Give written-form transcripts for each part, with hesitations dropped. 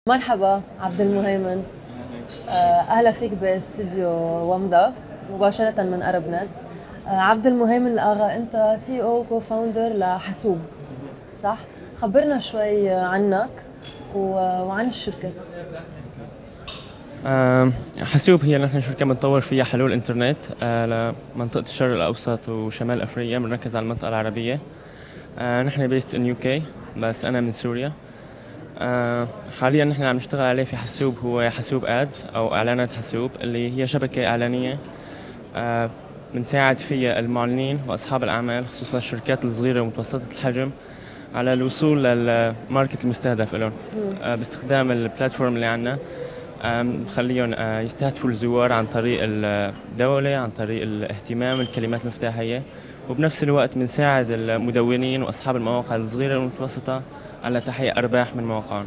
مرحبا عبد المهيمن. اهلا فيك باستوديو ومضة مباشرة من أرب نت. عبد المهيمن الآغا، أنت سي او كو فاوندر لحاسوب، صح؟ خبرنا شوي عنك وعن الشركة. حاسوب هي نحن شركة بنطور فيها حلول انترنت لمنطقة الشرق الأوسط وشمال أفريقيا، بنركز على المنطقة العربية. نحن بيست ان يو كي، بس أنا من سوريا. حاليا نحن عم نشتغل عليه في حاسوب، هو حاسوب ادز أو إعلانات حاسوب، اللي هي شبكة إعلانية بنساعد فيها المعلنين وأصحاب الأعمال، خصوصا الشركات الصغيرة ومتوسطة الحجم، على الوصول للماركت المستهدف لهم باستخدام البلاتفورم اللي عندنا. بخليهم يستهدفوا الزوار عن طريق الدولة، عن طريق الاهتمام، الكلمات المفتاحية، وبنفس الوقت بنساعد المدونين وأصحاب المواقع الصغيرة والمتوسطة على تحقيق أرباح من مواقعهم.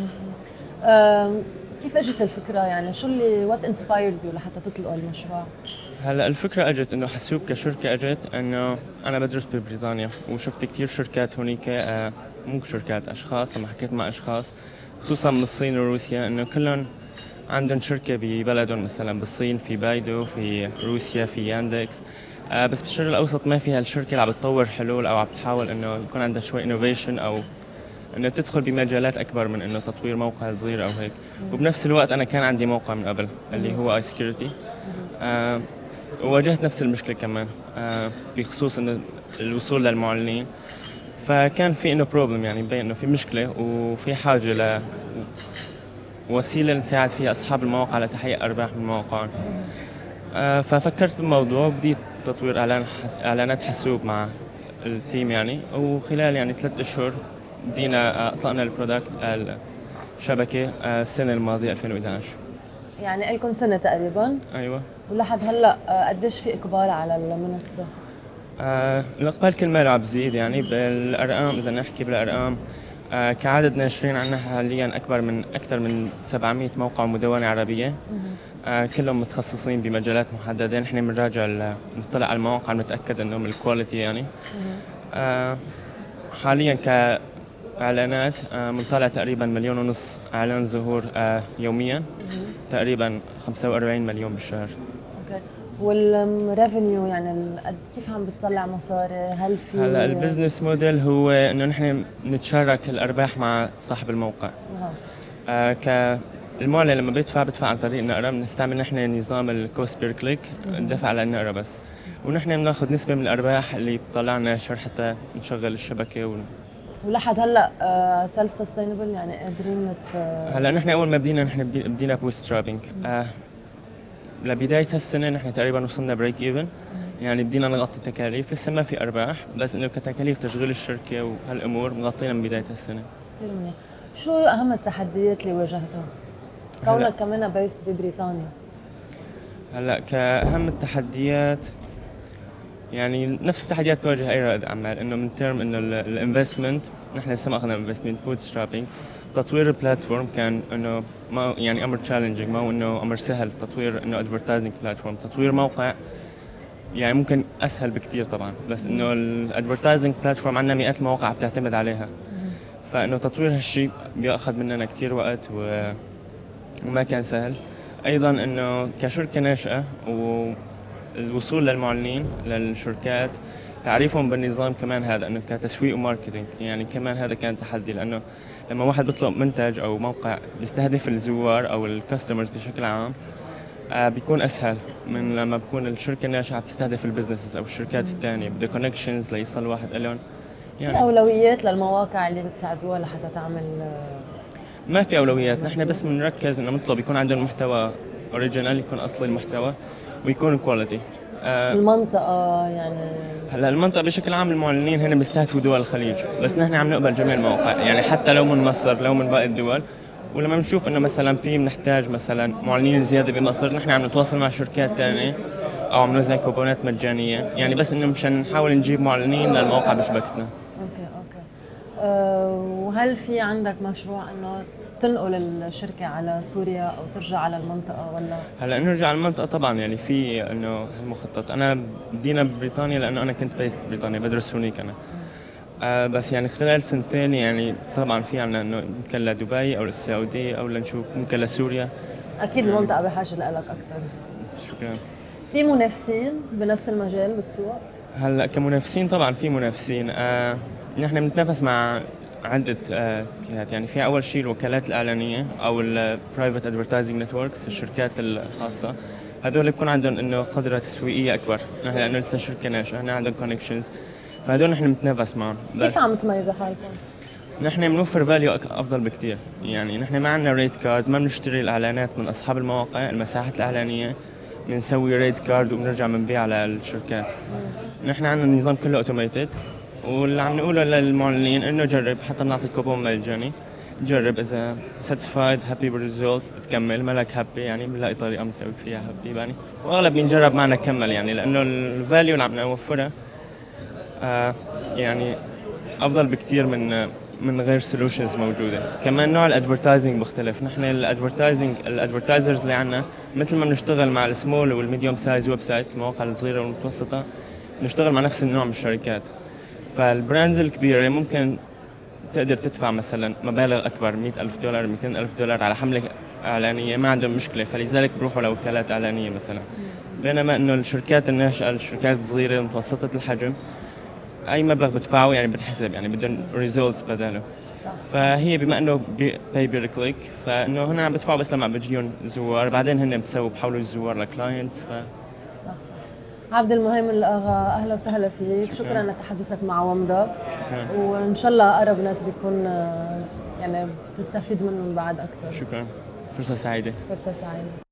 كيف اجت الفكرة؟ يعني شو اللي وات انسبايرد يو لحتى تطلقوا المشروع؟ هلا الفكرة اجت انه حاسوب كشركة، اجت انه انا بدرس ببريطانيا وشفت كتير شركات هونيك، مو شركات، اشخاص. لما حكيت مع اشخاص خصوصا من الصين وروسيا، انه كلهم عندهم شركة ببلدهم، مثلا بالصين في بايدو، في روسيا في ياندكس. بس بالشرق الاوسط ما فيها الشركة اللي عم بتطور حلول او عم بتحاول انه يكون عندها شوي انوفيشن، او انه تدخل بمجالات اكبر من انه تطوير موقع صغير او هيك. وبنفس الوقت انا كان عندي موقع من قبل اللي هو اي سكيورتي، وواجهت نفس المشكلة كمان بخصوص انه الوصول للمعلنين. فكان في انه بروبلم، يعني مبين انه في مشكلة وفي حاجة لوسيلة نساعد فيها اصحاب المواقع لتحقيق ارباح من مواقعهم. ففكرت بالموضوع وبديت تطوير اعلانات حاسوب مع التيم يعني. وخلال يعني 3 اشهر بدينا اطلقنا البرودكت الشبكة السنة الماضية 2011. يعني لكم سنة تقريبا. ايوه. ولحد هلا قديش في اقبال على المنصة؟ الإقبال كل ما عم بزيد، يعني بالأرقام، إذا نحكي بالأرقام كعدد ناشرين عندنا حاليا أكثر من 700 موقع مدونة عربية، كلهم متخصصين بمجالات محددة. نحن بنراجع نطلع على المواقع، نتأكد إنه من الكواليتي يعني. حاليا كإعلانات بنطلع تقريبا 1.5 مليون إعلان ظهور يوميا، تقريبا 45 مليون بالشهر. اوكي. والريفينيو يعني كيف عم بتطلع مصاري؟ هل في هلا البزنس موديل هو انه نحن نتشارك الارباح مع صاحب الموقع. كالمعلن لما بدفع عن طريق النقرة، بنستعمل نحن نظام الكوست بير كليك، ندفع على النقرة بس، ونحن بناخذ نسبة من الارباح اللي بتطلع لنا شهر حتى نشغل الشبكة ولحد هلا سيلف سستينبل، يعني قادرين هلا نحن اول ما بدينا بوست سترابينج. لبداية هالسنة نحن تقريبا وصلنا بريك ايفن، يعني بدينا نغطي التكاليف. لسه ما في ارباح، بس انه كتكاليف تشغيل الشركة وهالامور مغطينا من بداية هالسنة. كثير منيح. شو اهم التحديات اللي واجهتها كونك كمان بيست ببريطانيا؟ هلا كأهم التحديات، يعني نفس التحديات تواجه اي رائد اعمال، انه من ترم انه الانفستمنت، نحن لسه ما اخذنا انفستمنت، بوت سترابينج. تطوير البلاتفورم كان انه ما يعني امر تشالنجينج، ما هو انه امر سهل. تطوير انه ادفرتايزنج بلاتفورم، تطوير موقع يعني ممكن اسهل بكثير طبعا، بس انه الادفرتايزنج بلاتفورم عندنا مئات المواقع بتعتمد عليها، فانه تطوير هالشيء بياخذ مننا كثير وقت وما كان سهل. ايضا انه كشركه ناشئه والوصول للمعلنين للشركات، تعريفهم بالنظام كمان، هذا انه كتسويق وماركتينج يعني كمان هذا كان تحدي. لانه لما واحد بيطلق منتج او موقع يستهدف الزوار او الكاستمرز بشكل عام، بيكون اسهل من لما بكون الشركه الناشئه عم تستهدف البزنسز او الشركات الثانيه، بده كونكشنز ليصل واحد لهم يعني. في اولويات للمواقع اللي بتساعدوها لحتى تعمل؟ ما في اولويات، نحن بس بنركز انه نطلب يكون عندهم محتوى اوريجينال، يكون اصلي المحتوى، ويكون كواليتي. المنطقه يعني. هلا المنطقه بشكل عام المعلنين هنا بيستهدفوا دول الخليج، بس نحن عم نقبل جميع المواقع، يعني حتى لو من مصر، لو من باقي الدول. ولما بنشوف انه مثلا في بنحتاج مثلا معلنين زياده بمصر، نحن عم نتواصل مع شركات ثانيه او عم نوزع كوبونات مجانيه، يعني بس انه مشان نحاول نجيب معلنين للمواقع بشبكتنا. اوكي. وهل في عندك مشروع انه تنقل الشركه على سوريا او ترجع على المنطقه ولا؟ هلا نرجع على المنطقه طبعا، يعني في انه المخطط. انا بدينا ببريطانيا لانه انا كنت بيست ببريطانيا، بدرس هونيك انا. بس يعني خلال سنتين يعني طبعا في عنا انه يمكن لدبي او للسعوديه او لنشوف ممكن لسوريا. اكيد المنطقه بحاجه لك اكثر. شكرا. في منافسين بنفس المجال بالسوق؟ هلا كمنافسين طبعا في منافسين. نحن بنتنافس مع عدة جهات. يعني في أول شيء الوكالات الإعلانية أو البرايفت ادفرتايزنج نتوركس، الشركات الخاصة. هدول بيكون عندهم إنه قدرة تسويقية أكبر، نحن لأنه لسه شركة ناشئة، هن عندهم كونكشنز، فهدول نحن بنتنافس معهم. بس كيف عم تميزوا حالكم؟ نحن بنوفر فاليو أفضل بكتير. يعني نحن ما عندنا ريت كارد، ما بنشتري الإعلانات من أصحاب المواقع، المساحات الإعلانية بنسوي ريت كارد وبنرجع بنبيع على الشركات. نحن عندنا النظام كله اوتوميتد، واللي عم نقوله للمعلنين انه جرب، حتى بنعطي كوبون مجاني، جرب اذا ساتسفايد هابي بالريزولت بتكمل، مالك هابي يعني بنلاقي طريقه بنسوي فيها هابي يعني. واغلب بينجرب معنا كمل يعني، لانه الفاليو اللي عم نوفرها يعني افضل بكثير من غير سولوشنز موجوده. كمان نوع الادفرتايزنج مختلف. نحن الادفرتايزرز اللي عندنا مثل ما بنشتغل مع السمول والميديوم سايز ويب سايت، المواقع الصغيره والمتوسطه، بنشتغل مع نفس النوع من الشركات. فالبراندز الكبيره ممكن تقدر تدفع مثلا مبالغ اكبر، $100,000 $200,000 على حمله اعلانيه، ما عندهم مشكله، فلذلك بروحوا لوكالات اعلانيه مثلا. بينما انه الشركات الناشئه، الشركات الصغيره متوسطه الحجم، اي مبلغ بدفعه يعني بنحسب، يعني بدهم ريزولتس بداله. صح. فهي بما انه باي بير كليك، فانه هن عم بدفعوا بس لما بيجيهم زوار، بعدين هن بحولوا الزوار لكلاينتس. صح. عبد المهيمن الأغا، أهلا وسهلا فيك. شكرا لتحدثك مع ومضة. وإن شاء الله أقرب نت بيكون يعني تستفيد منهم بعد أكثر. شكرا، فرصة سعيدة. فرصة سعيدة.